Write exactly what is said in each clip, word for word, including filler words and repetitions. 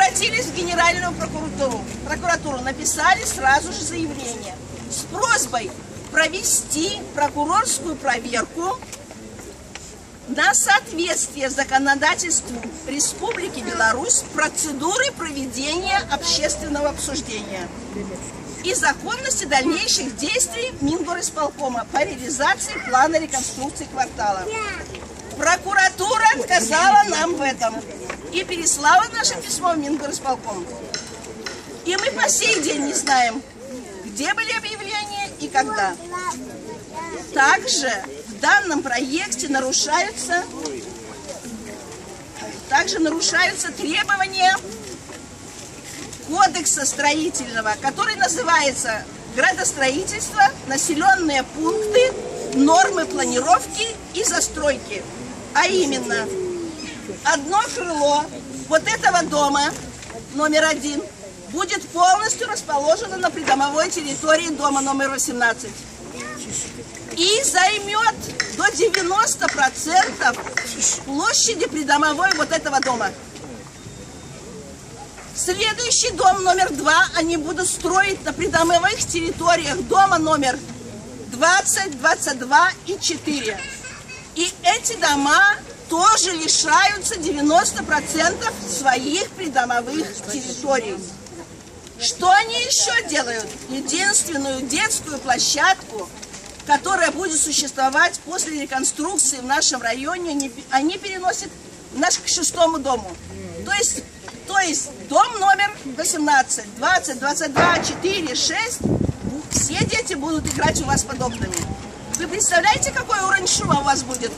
обратились в Генеральную прокуратуру. Прокуратуру написали сразу же заявление с просьбой провести прокурорскую проверку на соответствие законодательству Республики Беларусь процедуры проведения общественного обсуждения и законности дальнейших действий Мингорисполкома по реализации плана реконструкции квартала. Прокуратура отказала нам в этом и переслала наше письмо в Мингорисполком. И мы по сей день не знаем, где были объявления и когда. Также в данном проекте нарушаются, также нарушаются требования Кодекса строительного, который называется «Градостроительство, населенные пункты, нормы планировки и застройки». А именно, одно крыло вот этого дома, номер один, будет полностью расположено на придомовой территории дома номер восемнадцать. И займет до девяноста процентов площади придомовой вот этого дома. Следующий дом номер два они будут строить на придомовых территориях дома номер двадцать, двадцать два и четыре. И эти дома тоже лишаются девяноста процентов своих придомовых территорий. Что они еще делают? Единственную детскую площадку, которая будет существовать после реконструкции в нашем районе, они переносят наш к шестому дому. То есть, то есть дом номер восемнадцать, двадцать, двадцать два, четыре, шесть, все дети будут играть у вас под окнами. Вы представляете, какой уровень шума у вас будет?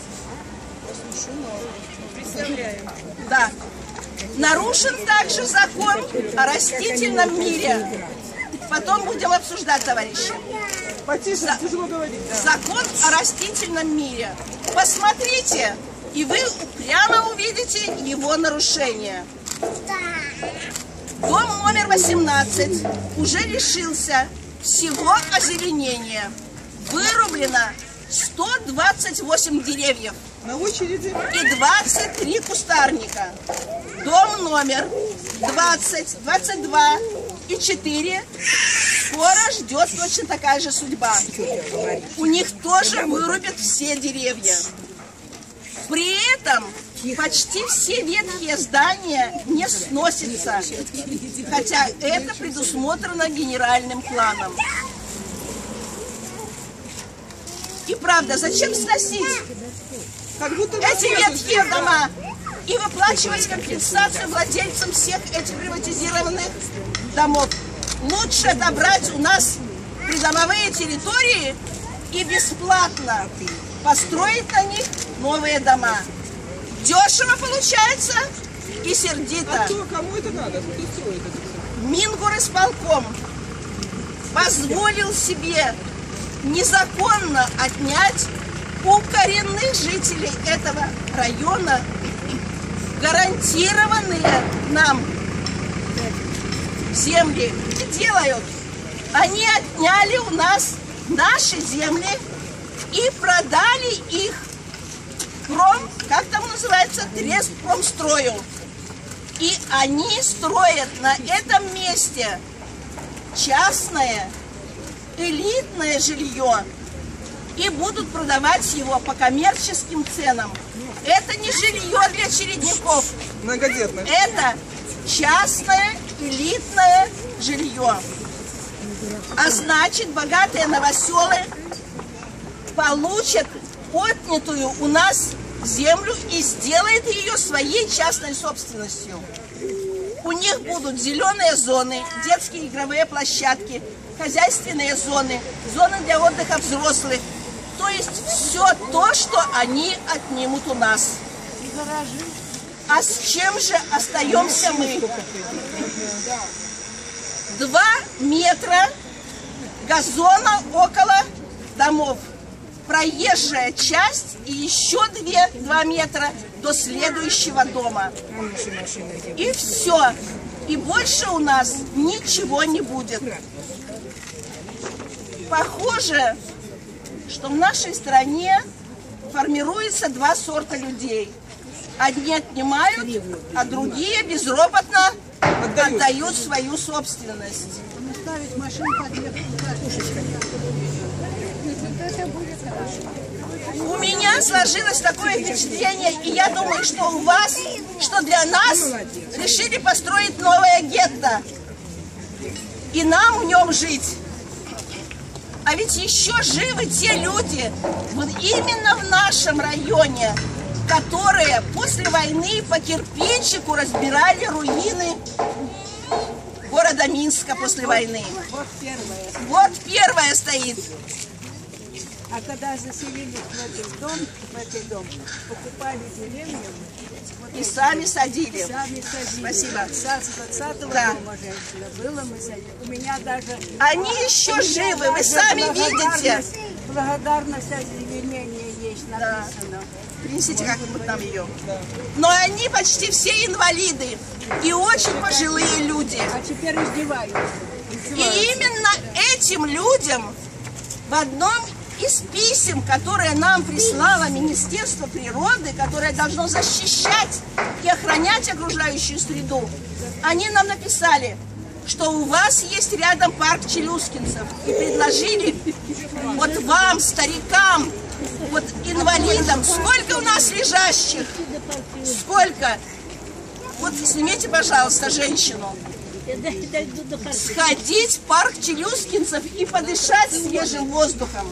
Представляем. Да. Нарушен также закон о растительном мире. Потом будем обсуждать, товарищи. Потише, За... тяжело говорить. Да. Закон о растительном мире. Посмотрите, и вы прямо увидите его нарушение. Дом номер восемнадцать уже лишился всего озеленения. Вырублено сто двадцать восемь деревьев. На очереди. И двадцать три кустарника. Дом номер двадцать, двадцать два и четыре скоро ждет точно такая же судьба. У них тоже вырубят все деревья. При этом почти все ветхие здания не сносятся, хотя это предусмотрено генеральным планом. И правда, зачем сносить Как будто эти ветхие дома и выплачивать компенсацию владельцам всех этих приватизированных домов? Лучше отобрать у нас придомовые территории и бесплатно построить на них новые дома. Дешево получается и сердито. А кто, кому это надо? Кто строит это все? Мингорисполком позволил себе незаконно отнять у коренных жителей этого района гарантированные нам земли. И делают. Они отняли у нас наши земли и продали их пром, как там называется, трест промстрою. И они строят на этом месте частное элитное жилье и будут продавать его по коммерческим ценам. Это не жилье для чередников. Многодетных. Это частное элитное жилье. А значит, богатые новоселы получат отнятую у нас землю и сделают ее своей частной собственностью. У них будут зеленые зоны, детские игровые площадки, хозяйственные зоны, зоны для отдыха взрослых. То есть все то, что они отнимут у нас. А с чем же остаемся мы? Два метра газона около домов. Проезжая часть и еще две, два метра до следующего дома. И все. И больше у нас ничего не будет. Похоже, что в нашей стране формируется два сорта людей. Одни отнимают, а другие безропотно Отдают. отдают свою собственность. Ставить машину под У меня сложилось такое впечатление, и я думаю, что у вас, что для нас решили построить новое гетто. И нам в нем жить. А ведь еще живы те люди, вот именно в нашем районе, которые после войны по кирпичику разбирали руины города Минска после войны. Вот первое. Вот первое стоит. А когда заселились в этот дом, в этот дом, покупали деревню, вот И сами садили. сами садили. Спасибо. Сад с двадцатого Да. дома женщина было, мы садили. У меня даже... Они еще у меня живы, вы даже сами видите. благодарность- Благодарность объединения есть написано. Принесите как-нибудь нам ее. Но они почти все инвалиды и очень пожилые люди. А теперь издеваются. И именно этим людям в одном из писем, которые нам прислало Министерство природы, которое должно защищать и охранять окружающую среду, они нам написали, что у вас есть рядом парк челюскинцев, и предложили вот вам, старикам, вот инвалидам, сколько у нас лежащих, сколько, вот снимите, пожалуйста, женщину, сходить в парк челюскинцев и подышать свежим воздухом.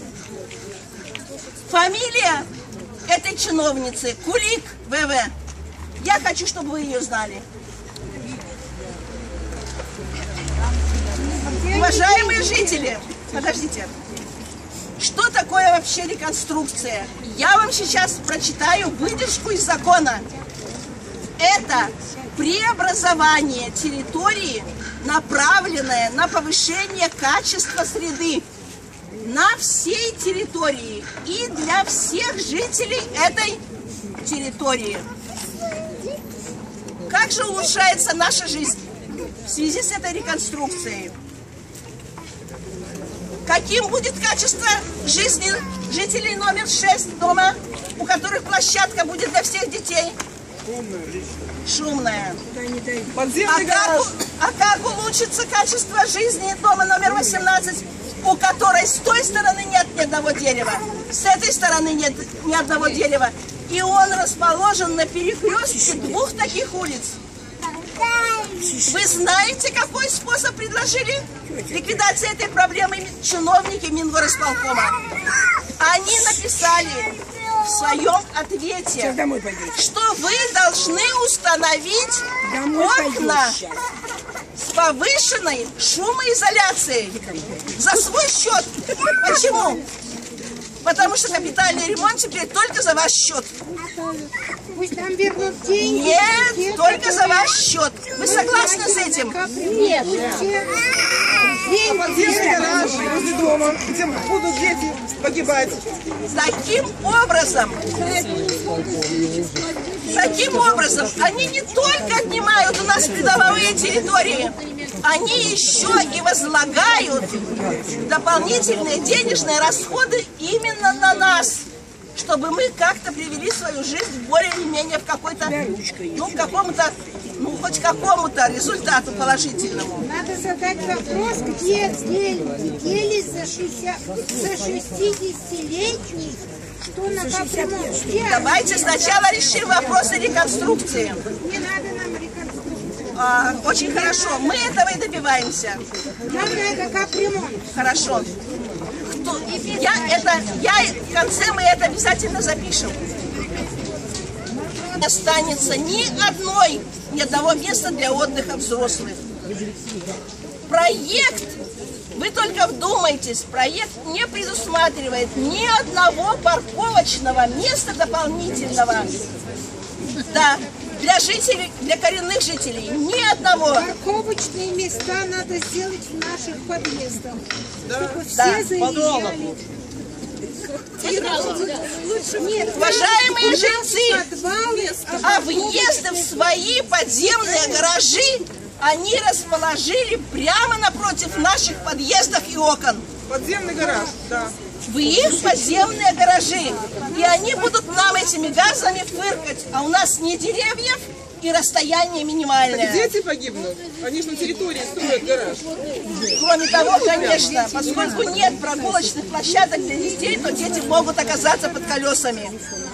Фамилия этой чиновницы Кулик ВВ. Я хочу, чтобы вы ее знали. Уважаемые жители, подождите. Что такое вообще реконструкция? Я вам сейчас прочитаю выдержку из закона. Это преобразование территории, направленное на повышение качества среды на всей территории и для всех жителей этой территории. Как же улучшается наша жизнь в связи с этой реконструкцией? Каким будет качество жизни жителей номер шесть дома, у которых площадка будет для всех детей? Шумная. Подземный А как, гараж. у- а как улучшится качество жизни дома номер восемнадцать, у которой с той стороны нет ни одного дерева, с этой стороны нет ни одного дерева, и он расположен на перекрестке двух таких улиц? Вы знаете, какой способ предложили ликвидации этой проблемы чиновники Мингорисполкома? Они написали в своем ответе, что вы должны установить окна с повышенной шумоизоляцией за свой счет. Почему? Потому что капитальный ремонт теперь только за ваш счет. Пусть нам вернут деньги. Нет, только за ваш счет. Вы согласны с этим? Нет. Подземный гараж возле дома, где будут дети погибать. Таким образом, таким образом, они не только отнимают у нас придомовые территории, они еще и возлагают дополнительные денежные расходы именно на нас, чтобы мы как-то привели свою жизнь более-менее в какой-то, ну, какому-то, ну, хоть какому-то результату положительному. Надо задать вопрос, где дели за шестидесятилетних, что на капремонт. Где? Давайте сначала решим вопросы реконструкции. Не надо нам реконструкцию. А, очень хорошо, мы этого и добиваемся. Нам надо капремонт. Хорошо. Кто? Я это, я в конце мы это обязательно запишем. Не останется ни одной, ни одного места для отдыха взрослых. Проект, вы только вдумайтесь, проект не предусматривает ни одного парковочного места дополнительного. Да, для жителей, для коренных жителей, ни одного. Парковочные места надо сделать в наших подъездах, чтобы все Да. заезжали. Нет, Уважаемые у нас жильцы, подвалы, а въезды в свои подземные гаражи они расположили прямо напротив наших подъездов и окон. Подземный гараж, да. в их подземные гаражи. И они будут нам этими газами фыркать. А у нас не деревьев и расстояние минимальное. Дети погибнут. Они же на территории строят гараж. Кроме того, конечно, поскольку нет прогулочных площадок для детей, то дети могут оказаться под колесами.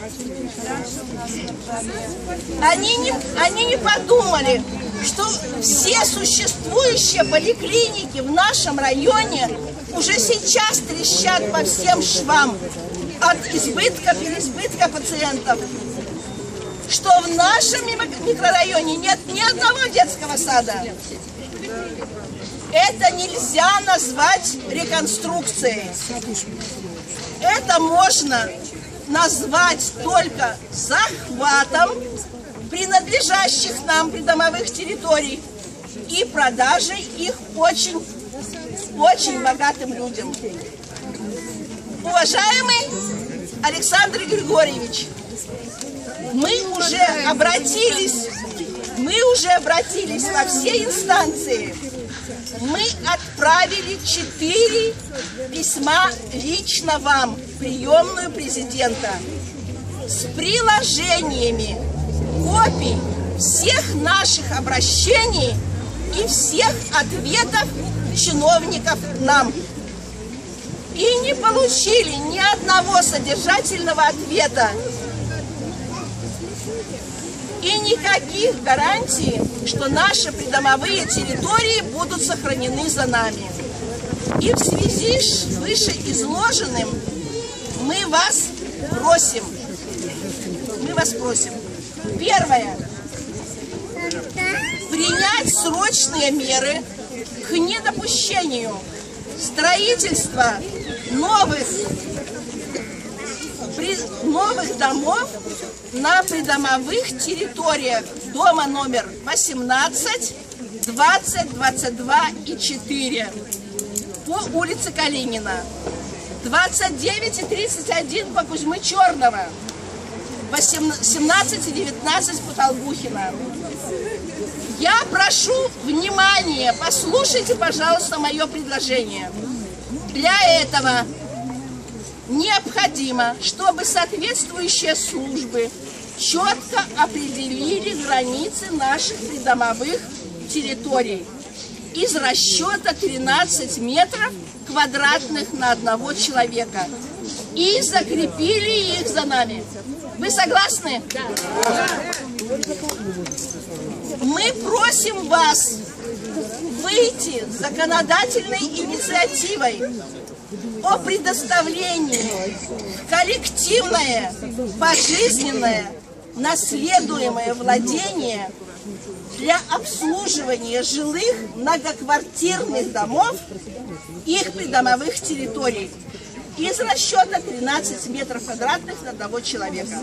Они не, они не подумали, что все существующие поликлиники в нашем районе уже сейчас трещат по всем швам от избытка, переизбытка пациентов. Что в нашем микрорайоне нет ни одного детского сада. Это нельзя назвать реконструкцией. Это можно назвать только захватом принадлежащих нам придомовых территорий и продажей их очень, очень богатым людям. Уважаемый Александр Григорьевич, мы уже обратились, мы уже обратились во все инстанции. Мы отправили четыре письма лично вам, в приемную президента, с приложениями копий всех наших обращений и всех ответов чиновников нам. И не получили ни одного содержательного ответа. И никаких гарантий, что наши придомовые территории будут сохранены за нами. И в связи с вышеизложенным мы вас просим, мы вас просим, первое, принять срочные меры к недопущению строительства новых, новых домов на придомовых территориях дома номер восемнадцать, двадцать, двадцать два и четыре по улице Калинина, двадцать девять и тридцать один по Кузьмы Черного, семнадцать и девятнадцать по Толбухина. Я прошу внимания, послушайте, пожалуйста, мое предложение. Для этого необходимо, чтобы соответствующие службы четко определили границы наших придомовых территорий из расчета тринадцать метров квадратных на одного человека и закрепили их за нами. Вы согласны? Да. Мы просим вас выйти с законодательной инициативой о предоставлении коллективное, пожизненное, наследуемое владение для обслуживания жилых многоквартирных домов и их придомовых территорий из расчета тринадцать метров квадратных на одного человека.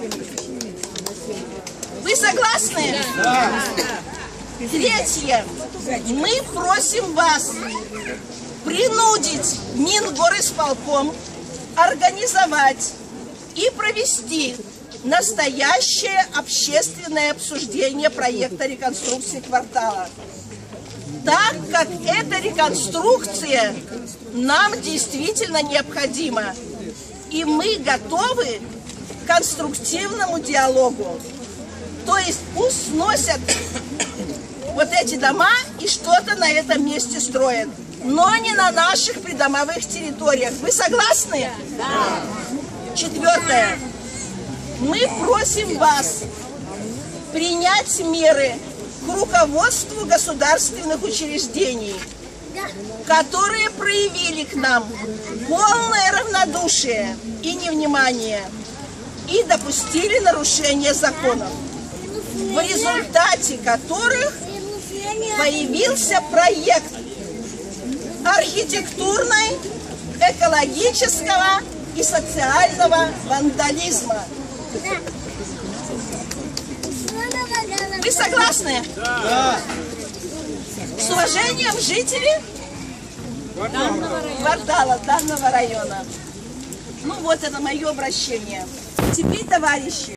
Вы согласны? Да. Третье. Мы просим вас принудить Мингорисполком организовать и провести настоящее общественное обсуждение проекта реконструкции квартала, так как эта реконструкция нам действительно необходима, и мы готовы к конструктивному диалогу. То есть пусть сносят вот эти дома и что-то на этом месте строят, но не на наших придомовых территориях. Вы согласны? Да. Четвертое. Мы просим вас принять меры к руководству государственных учреждений, которые проявили к нам полное равнодушие и невнимание и допустили нарушение законов, в результате которых появился проект архитектурной, экологического и социального вандализма. Вы согласны? Да. С уважением, жители данного квартала, данного района. Ну вот это мое обращение. Теперь, товарищи.